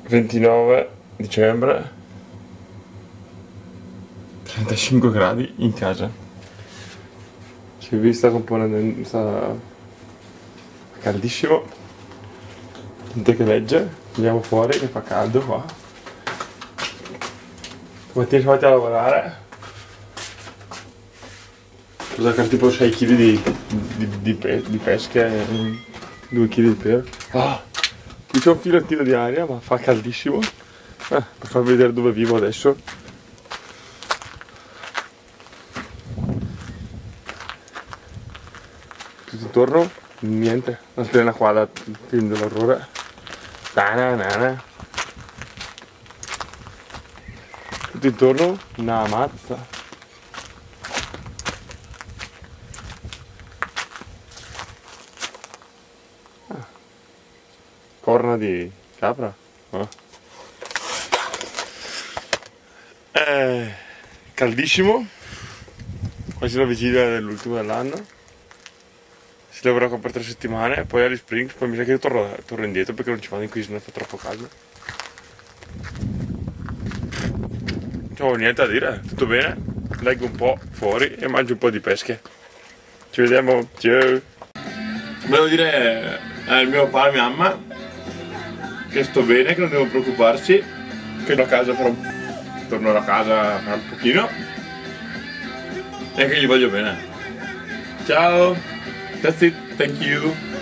29 dicembre, 35 gradi in casa. Si è vista componendo, sta caldissimo. Gente che legge, andiamo fuori che fa caldo qua. Stamattina siamo andati a lavorare. Ho preso tipo 6 kg di pesche e 2 kg di pepe. Qui c'è un filettino di aria, ma fa caldissimo. Per farvi vedere dove vivo adesso. Tutto intorno, niente. La trena qua da film dell'orrore. Tutto intorno, una mazza. Corna di capra. Caldissimo, quasi la vigilia dell'ultimo dell'anno. Si lavora qua per 3 settimane, poi agli Springs, poi mi sa che io torno indietro perché non ci vado in qui se non fa troppo caldo. Non ho niente da dire, tutto bene, leggo un po' fuori e mangio un po' di pesche. Ci vediamo, ciao! Volevo dire al mio papà e alla mia mamma che sto bene, che non devo preoccuparsi, che tornerò a casa fra un pochino e che gli voglio bene. Ciao, that's it, thank you.